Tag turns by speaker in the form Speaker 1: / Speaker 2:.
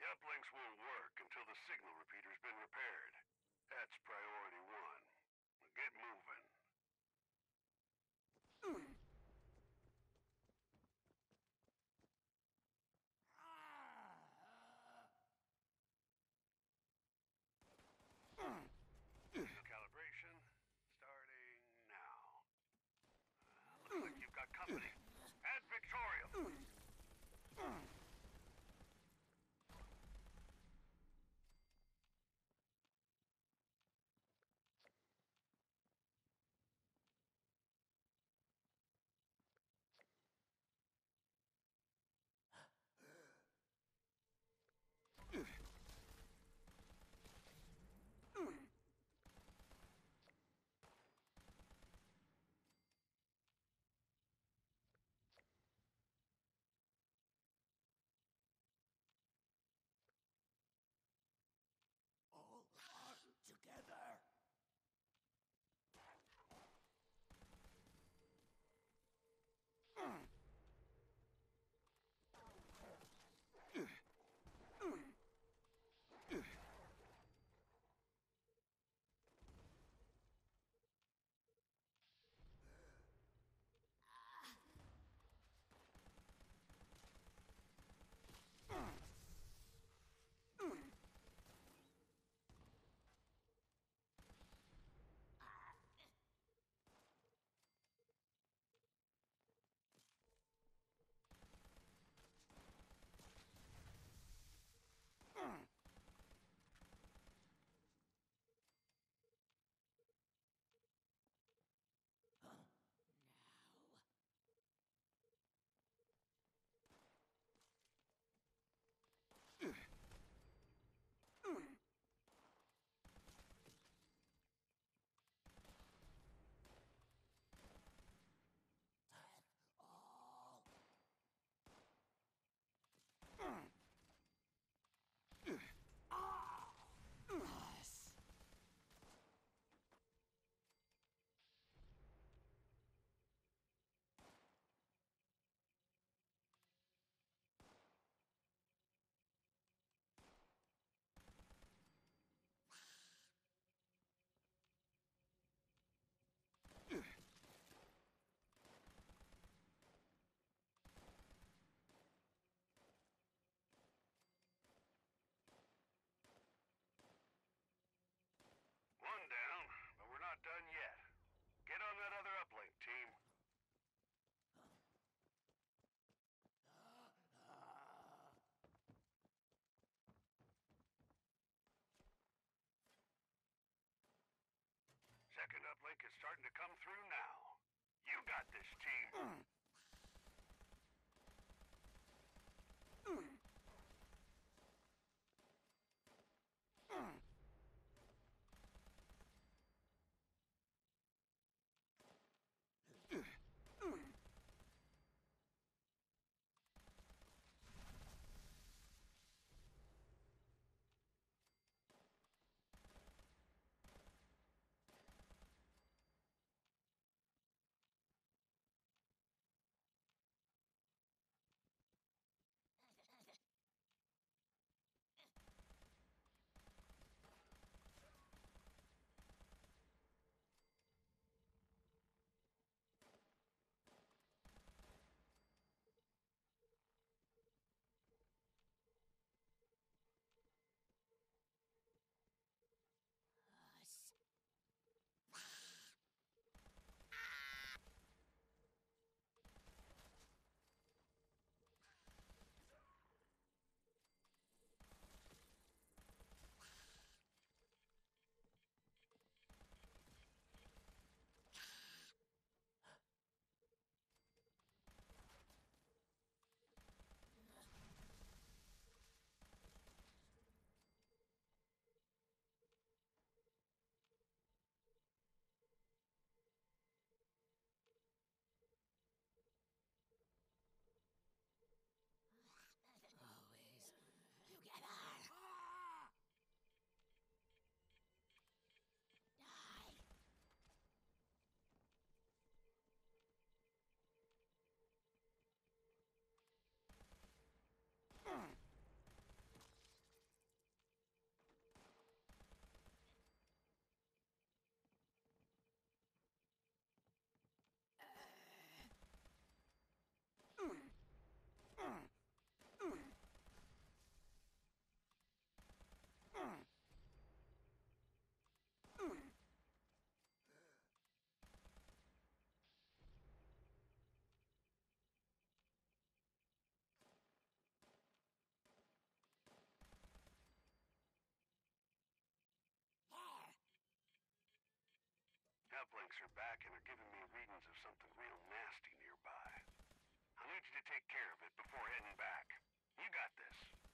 Speaker 1: The uplinks won't work until the signal repeater's been repaired. That's priority one. Get moving. Calibration starting now. Looks like you've got company. At Victoria.
Speaker 2: All are together. Us.
Speaker 1: One down, but we're not done yet. Get on that other uplink, team. Second uplink is starting to come through now. You got this, team. uplinks are back and are giving me readings of something real nasty nearby. I need you to take care of it before heading back. You got this.